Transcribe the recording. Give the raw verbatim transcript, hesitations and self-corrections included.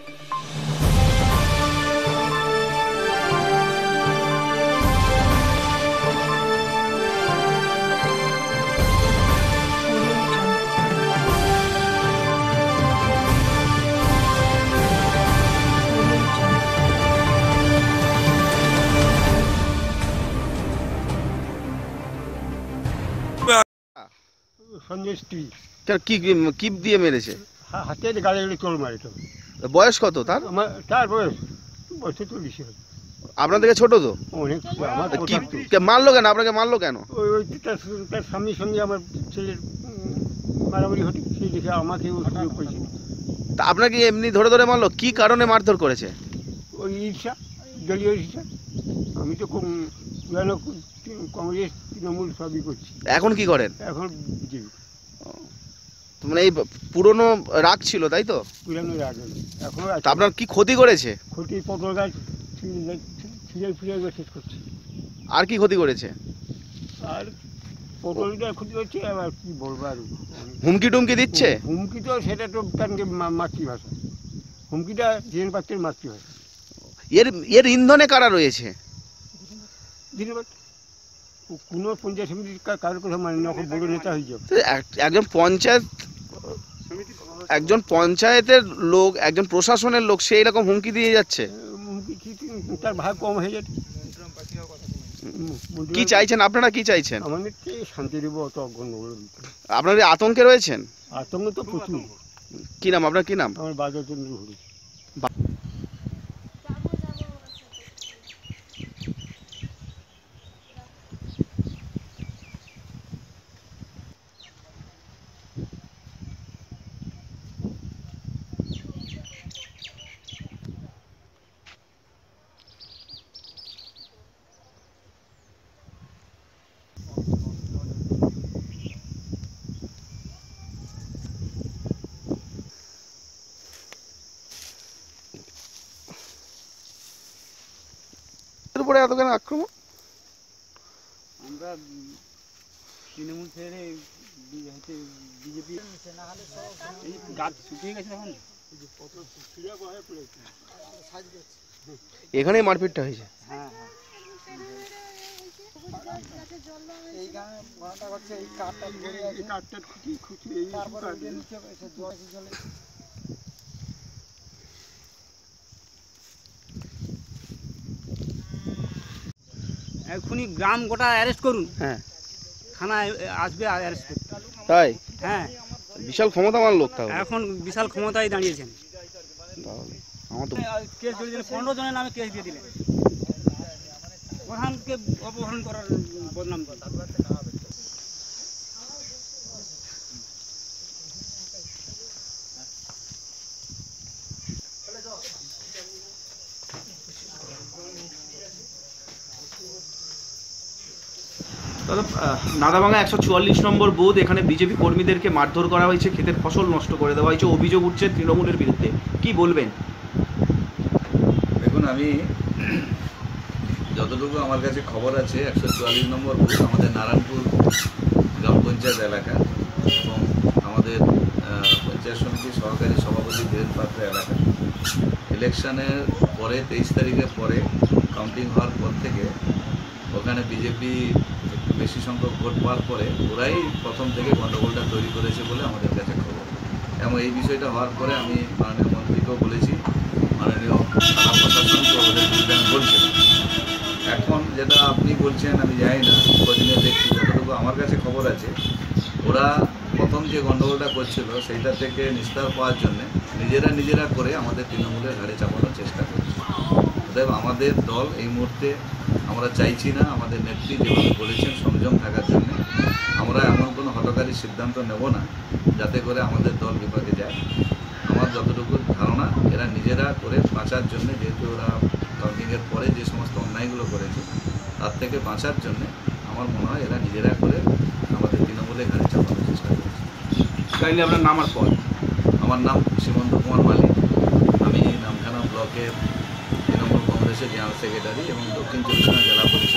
কি দিয়ে মেরেছে? হাতের গালে চোর মারে। তো বয়স কত তার? তার বয়স বছর তো বেশি হয়। আপনার থেকে ছোট তো? অনেক। মারলো কেন আপনাকে? মারলো কেন? ওই তার স্বামীর সঙ্গে আমার ছেলের মারামারি হতে, সেই দেখে আমাকে করেছিল। তা আপনাকে এমনি ধরে ধরে মারলো? কি কারণে মারধর করেছে? ওই ঈর্ষা, দলীয় ঈর্ষা। আমি তো পুরানো কংগ্রেস তৃণমূল সবই করছি। এখন কি করেন? এখন বিজেপি। মানে এই পুরনো রাগ ছিল, তাই তো? পুরানো রাগ এখন। আপনার কি ক্ষতি করেছে? ক্ষতি পটল গাছ ছিঁড়ে ফিরে শেষ করছে। আর কি ক্ষতি করেছে? আর পটলটা ক্ষতি করছে। আবার কি বলবো, আর হুমকি টুমকি দিচ্ছে? হুমকি তো সেটা তো তার মাতৃভাষা। হুমকিটা জেন পাত্রের মাতৃভাষা। এর এর ইন্ধনে কারা রয়েছে? দিনবাদ কোনো পঞ্চায়েত সমিতির কারোর কথা মানে না, বড় নেতা হয়ে যাবে। একজন পঞ্চায়েত একজন পঞ্চায়েতের লোক, একজন প্রশাসনের লোক, সে এরকম হুমকি দিয়ে যাচ্ছে। হুমকি তার ভাগ কম হয়ে যাচ্ছে। কি চাইছেন আপনারা? কি চাইছেন? আমাদের শান্তি দেবো, অত গণ্ডগোল। আপনারা আতঙ্কে রয়েছেন? আতঙ্ক তো প্রচুর। কি নাম আপনার? কি নাম? আমার বাজার চন্দ্র হরি। উপরে এত কেন আক্রমণ? আমরা তৃণমূল ছেড়ে বিজেপি গাছ শুকিয়ে গেছে। এখন এখানেই মারপিটটা হয়েছে। হ্যাঁ হ্যাঁ, এই গানে ঘোড়াটা করছে, এই কাঠটা ধরে আছে, কাঠটা খুঁটি খুঁটি এই তারপরে নিচে এসে জল জলে। এখনই গ্রাম গোটা অ্যারেস্ট করুন। হ্যাঁ, থানায় আসবে অ্যারেস্ট করতে। তাই? হ্যাঁ, বিশাল ক্ষমতাবান লোক। তাহলে এখন বিশাল ক্ষমতায় দাঁড়িয়েছেন। তাহলে আমার তো কেস করে দিলেন, পনেরো জনের নামে কেস দিয়ে দিলেন। প্রধানকে অপহরণ করার বদনাম করা। নাদাভাঙা একশো চুয়াল্লিশ নম্বর বুথ, এখানে বিজেপি কর্মীদেরকে মারধর করা হয়েছে, ক্ষেতের ফসল নষ্ট করে দেওয়া হয়েছে, অভিযোগ উঠছে তৃণমূলের বিরুদ্ধে। কি বলবেন? দেখুন, আমি যতটুকু আমার কাছে খবর আছে, একশো চুয়াল্লিশ নম্বর বুথ আমাদের নারায়ণপুর গ্রাম পঞ্চায়েত এলাকা এবং আমাদের পঞ্চায়েত সমিতির সহকারী সভাপতি ধীরেন পাত্র এলাকা। ইলেকশনের পরে তেইশ তারিখের পরে কাউন্টিং হওয়ার পর থেকে ওখানে বিজেপি একটু বেশি সংখ্যক ভোট পাওয়ার পরে ওরাই প্রথম থেকে গণ্ডগোলটা তৈরি করেছে বলে আমাদের কাছে খবর। এবং এই বিষয়টা হওয়ার পরে আমি মাননীয় মন্ত্রীকেও বলেছি, মাননীয় থানা প্রশাসনকে ওদের বিরুদ্ধে আমি বলছিলাম। এখন যেটা আপনি বলছেন আমি জানি না, খোঁজনে দেখছি, যতটুকু আমার কাছে খবর আছে ওরা প্রথম যে গণ্ডগোলটা করছিল সেইটা থেকে নিস্তার পাওয়ার জন্যে নিজেরা নিজেরা করে আমাদের তৃণমূলের ঘাড়ে চাপানোর চেষ্টা করছে। অতএব আমাদের দল এই মুহূর্তে আমরা চাইছি না, আমাদের নেত্রী যেভাবে বলেছেন সংযম থাকার জন্য, আমরা এমন কোনো হঠকারী সিদ্ধান্ত নেব না যাতে করে আমাদের দল বিপাকে যায়। আমার যতটুকু ধারণা এরা নিজেরা করে বাঁচার জন্য, যেহেতু ওরা কাউন্টিংয়ের পরে যে সমস্ত অন্যায়গুলো করেছে তার থেকে বাঁচার জন্যে আমার মনে হয় এরা নিজেরা করে আমাদের তৃণমূলের ঘাড়ে চাপানোর চেষ্টা করেছে। কাইন্ডলি আপনার নাম আর পদ? আমার নাম সীমন্ত কুমার মালিক, আমি নামখানা ব্লকের তৃণমূল কংগ্রেসের জেনারেল সেক্রেটারি এবং দক্ষিণ চব্বিশ পরগনা জেলা পরিষদ